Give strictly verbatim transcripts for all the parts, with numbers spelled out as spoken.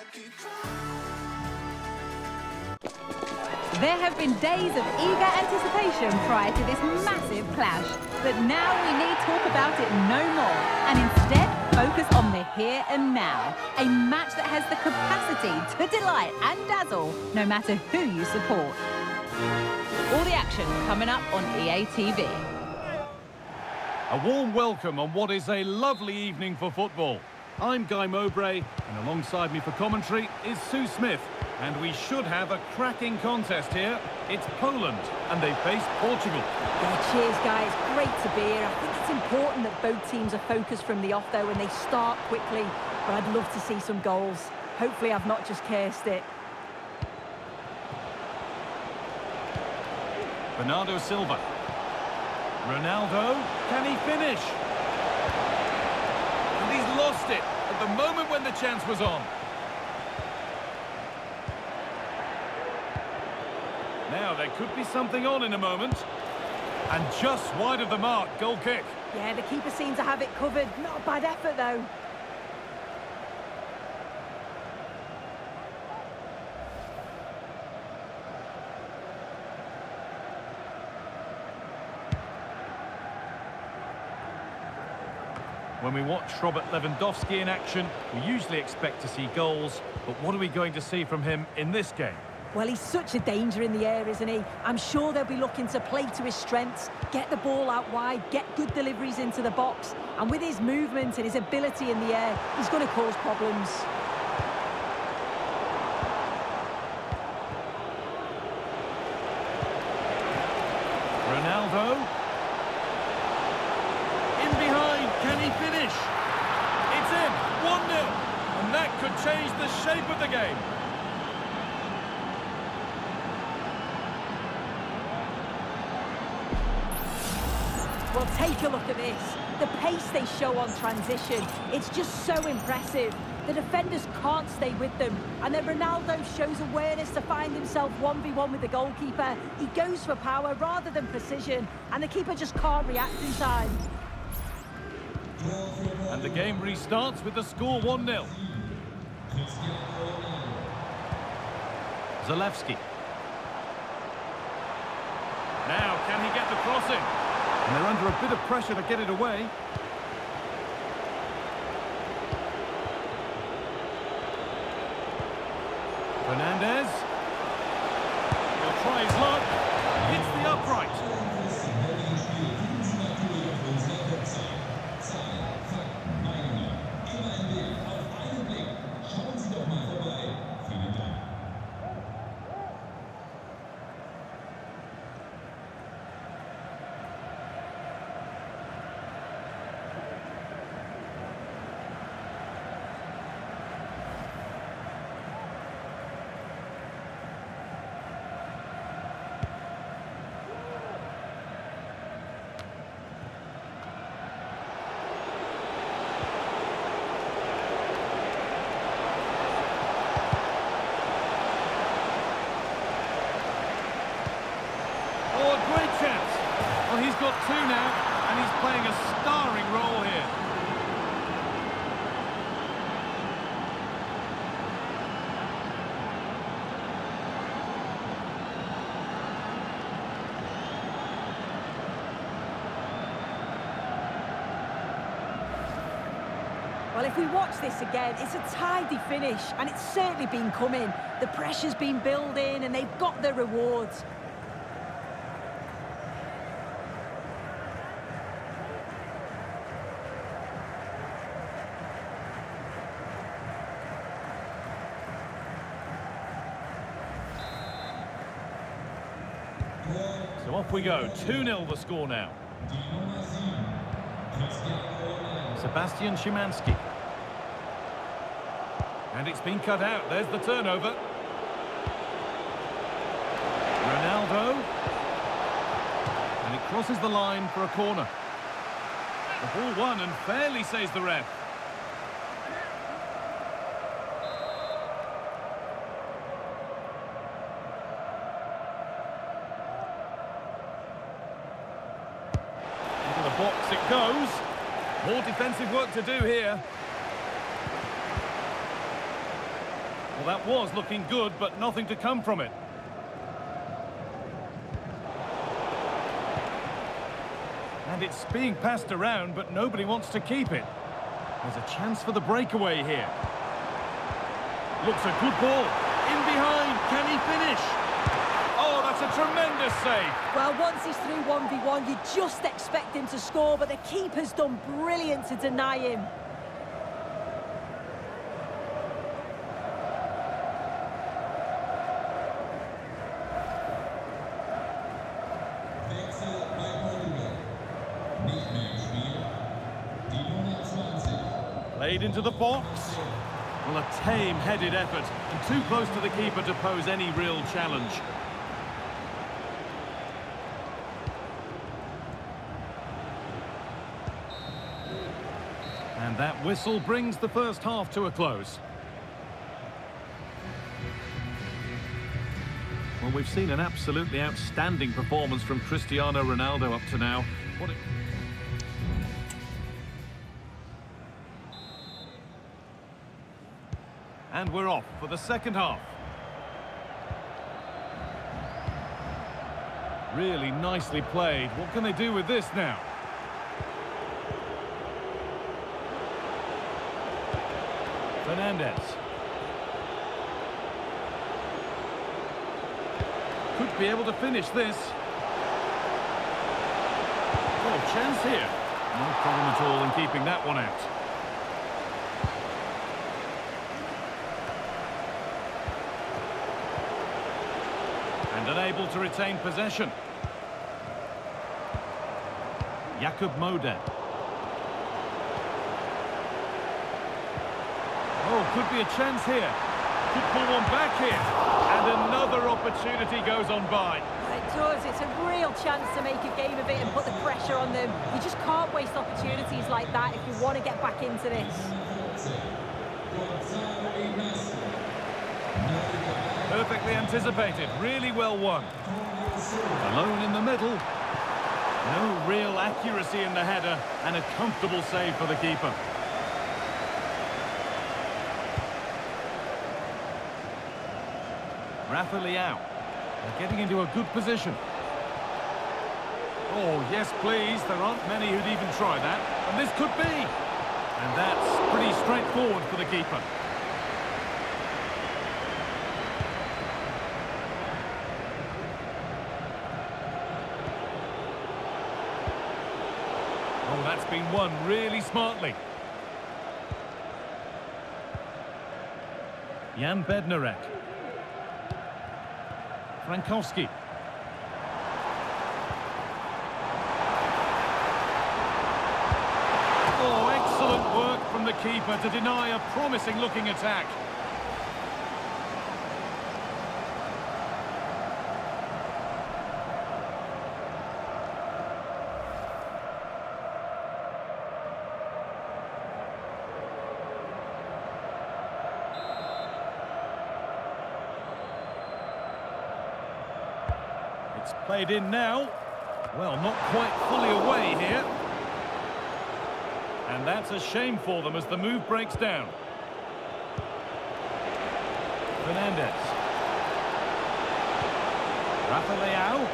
There have been days of eager anticipation prior to this massive clash, but now we need talk about it no more, and instead focus on the here and now. A match that has the capacity to delight and dazzle, no matter who you support. All the action coming up on E A T V. A warm welcome on what is a lovely evening for football. I'm Guy Mowbray, and alongside me for commentary is Sue Smith. And we should have a cracking contest here. It's Poland, and they face Portugal. Yeah, cheers, guys. Great to be here. I think it's important that both teams are focused from the off, though, and they start quickly. But I'd love to see some goals. Hopefully I've not just cursed it. Bernardo Silva. Ronaldo, can he finish? And he's lost it at the moment when the chance was on. Now, there could be something on in a moment. And just wide of the mark, goal kick. Yeah, the keeper seemed to have it covered. Not a bad effort, though. When we watch Robert Lewandowski in action, we usually expect to see goals. But what are we going to see from him in this game? Well, he's such a danger in the air, isn't he? I'm sure they'll be looking to play to his strengths, get the ball out wide, get good deliveries into the box. And with his movement and his ability in the air, he's going to cause problems. Ronaldo. In behind, can he finish? It's in, one nil. And that could change the shape of the game. Well, take a look at this. The pace they show on transition, it's just so impressive. The defenders can't stay with them. And then Ronaldo shows awareness to find himself one v one with the goalkeeper. He goes for power rather than precision. And the keeper just can't react in time. And the game restarts with the score one nil. Zalewski. Now, can he get the cross in? And they're under a bit of pressure to get it away. Fernandez. He'll try his luck. Hits the upright. Well, he's got two now, and he's playing a starring role here. Well, if we watch this again, it's a tidy finish, and it's certainly been coming. The pressure's been building, and they've got their rewards. So off we go, two nil the score now. Sebastian Szymanski. And it's been cut out, there's the turnover. Ronaldo. And it crosses the line for a corner. The ball won and fairly, says the ref. Box it goes. More defensive work to do here. that was looking good, but nothing to come from it. And it's being passed around, but nobody wants to keep it. There's a chance for the breakaway here. Looks a good ball. In behind, can he finish? Oh, that's a tremendous save. Well, once he's through one v one, you just expect him to score, but the keeper's done brilliant to deny him. Played into the box. Well, a tame-headed effort, and too close to the keeper to pose any real challenge. And that whistle brings the first half to a close. Well, we've seen an absolutely outstanding performance from Cristiano Ronaldo up to now. What a... And we're off for the second half. Really nicely played. What can they do with this now? Fernandez. Could be able to finish this. Oh, chance here. No problem at all in keeping that one out. And unable to retain possession. Jakub Moder. Oh, could be a chance here. Could pull one back here. And another opportunity goes on by. It does. It's a real chance to make a game of it and put the pressure on them. You just can't waste opportunities like that if you want to get back into this. Perfectly anticipated. Really well won. Alone in the middle. No real accuracy in the header. And a comfortable save for the keeper. Rafa Leao. They're getting into a good position. Oh, yes, please. There aren't many who'd even try that. And this could be. And that's pretty straightforward for the keeper. Oh, that's been won really smartly. Jan Bednarek. Frankowski. Oh, excellent work from the keeper to deny a promising-looking attack. It's played in now. Well, not quite fully away here. And that's a shame for them as the move breaks down. Fernandez. Rafa Leao.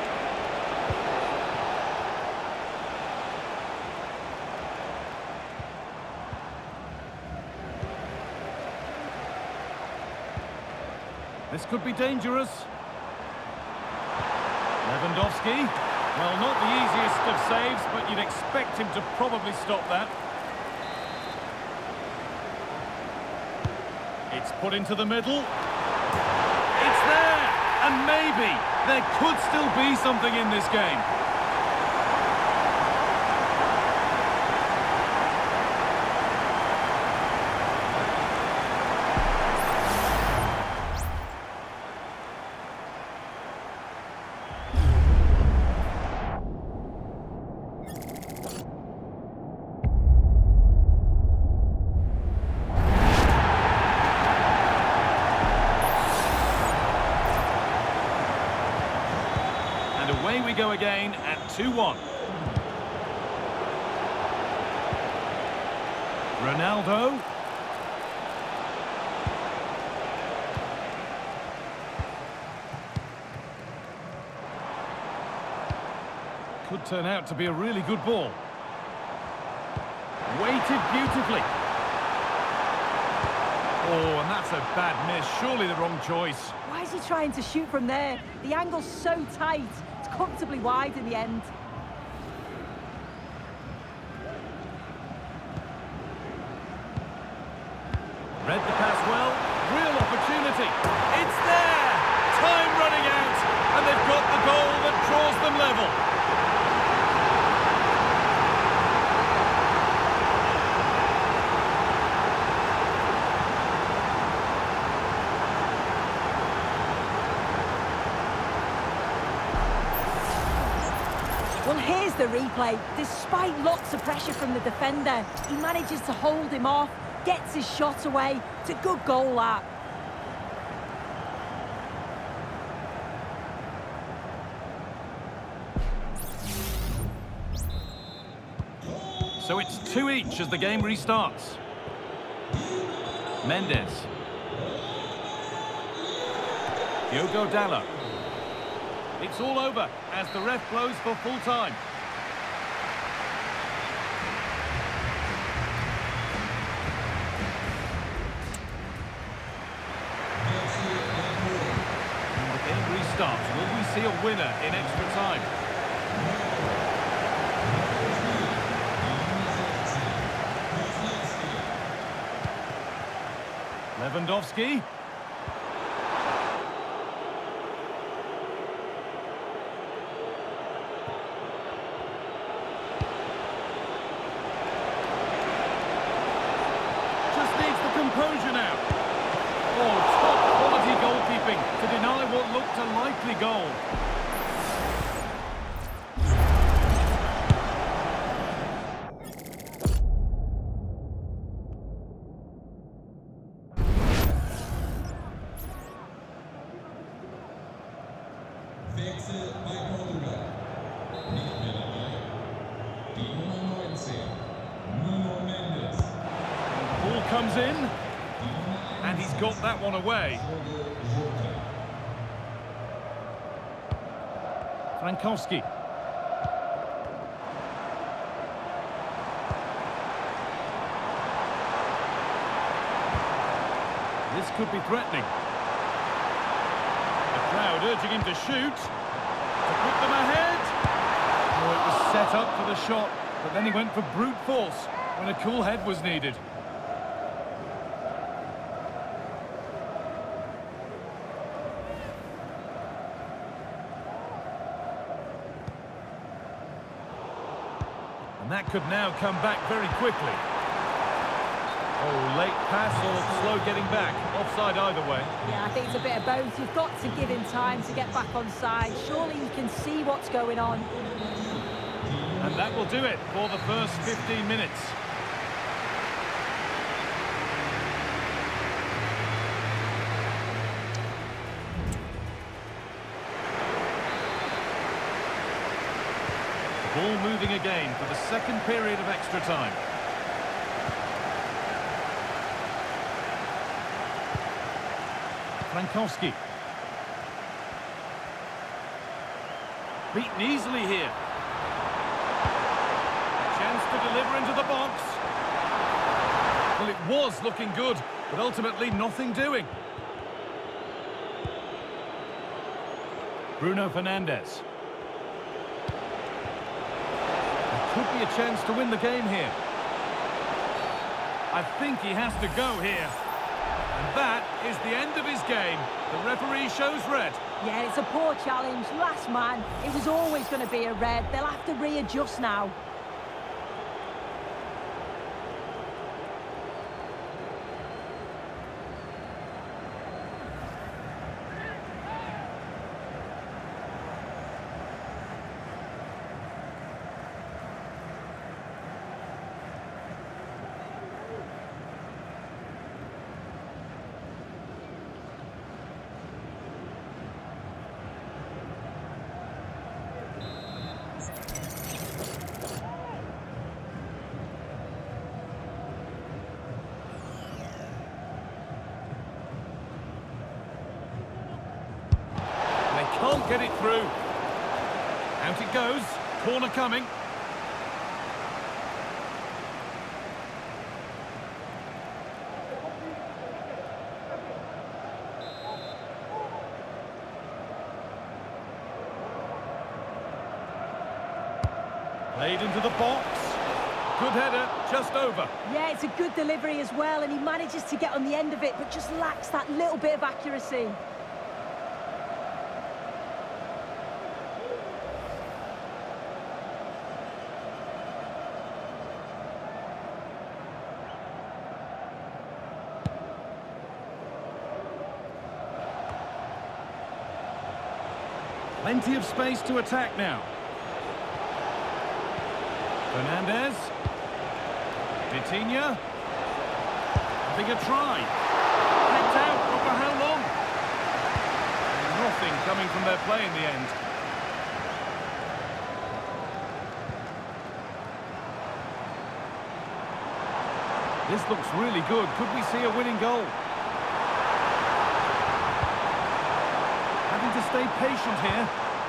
This could be dangerous. Lewandowski. Well, not the easiest of saves, but you'd expect him to probably stop that. It's put into the middle. It's there! And maybe there could still be something in this game. Away we go again at two one. Ronaldo. Could turn out to be a really good ball. Weighted beautifully. Oh, and that's a bad miss. Surely the wrong choice. Why is he trying to shoot from there? The angle's so tight. It's comfortably wide in the end. Read the pass well. Real opportunity. It's there! Time running out. And they've got the goal that draws them level. Well, here's the replay. Despite lots of pressure from the defender, he manages to hold him off, gets his shot away. It's a good goal, that. So it's two each as the game restarts. Mendes. Diogo Dallo. It's all over as the ref blows for full time. And the game restarts. Will we see a winner in extra time? Lewandowski. Composure now. Oh, top quality goalkeeping to deny what looked a likely goal. Wechsel bei Portugal. Nicht mehr dabei. Die Nummer neunzehn. Nuno Mendes. Ball comes in, and he's got that one away. Frankowski. This could be threatening. The crowd urging him to shoot, to put them ahead. Oh, it was set up for the shot, but then he went for brute force when a cool head was needed. And that could now come back very quickly. Oh, late pass or slow getting back. Offside either way. Yeah, I think it's a bit of both. You've got to give him time to get back on side. Surely you can see what's going on. And that will do it for the first fifteen minutes. Ball moving again for the second period of extra time. Frankowski. Beaten easily here. A chance to deliver into the box. Well, it was looking good, but ultimately nothing doing. Bruno Fernandes. Could be a chance to win the game here. I think he has to go here. And that is the end of his game. The referee shows red. Yeah, it's a poor challenge. Last man. It was always going to be a red. They'll have to readjust now. Can't get it through. Out it goes. Corner coming. Played into the box. Good header, just over. Yeah, it's a good delivery as well, and he manages to get on the end of it, but just lacks that little bit of accuracy. Plenty of space to attack now. Fernandez. Vitinha. Having a try. Kept out, but for how long? Nothing coming from their play in the end. This looks really good. Could we see a winning goal? Having to stay patient here.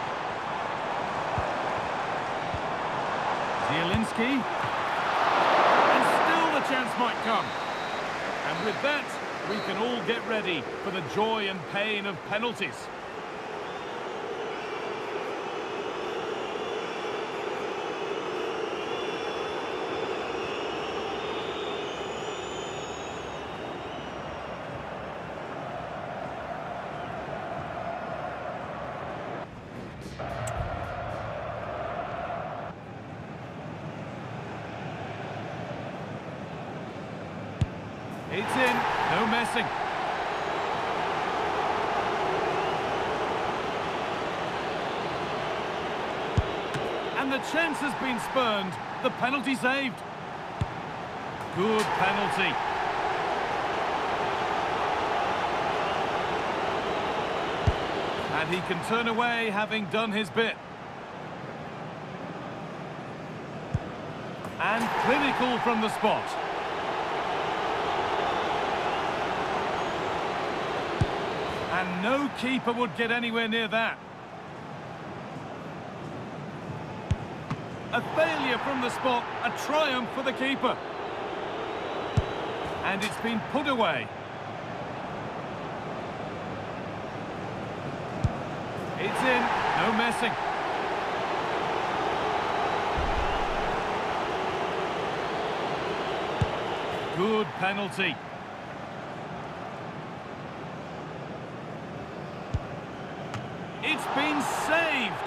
Zielinski. And still the chance might come. And with that, we can all get ready for the joy and pain of penalties. It's in, no messing. And the chance has been spurned. The penalty saved. Good penalty. And he can turn away, having done his bit. And clinical from the spot. And no keeper would get anywhere near that. A failure from the spot, a triumph for the keeper. And it's been put away. It's in, no messing. Good penalty. It's been saved.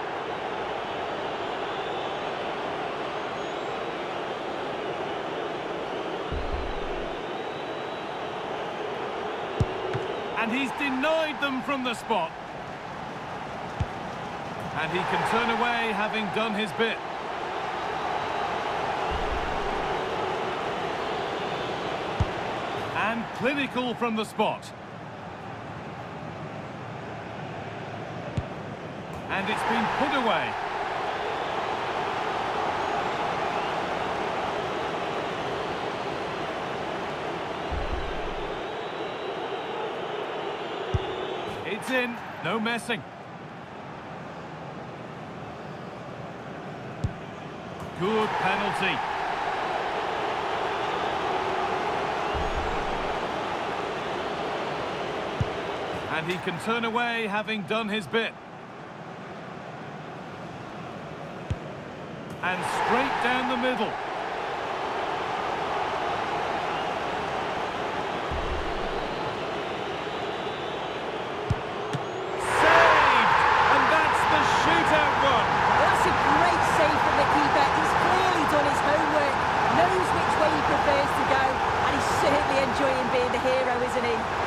And he's denied them from the spot. And he can turn away, having done his bit. And clinical from the spot. And it's been put away. It's in, no messing. Good penalty. And he can turn away, having done his bit. And straight down the middle. Saved! And that's the shootout one. That's a great save from the keeper. He's clearly done his homework, knows which way he prefers to go, and he's certainly enjoying being the hero, isn't he?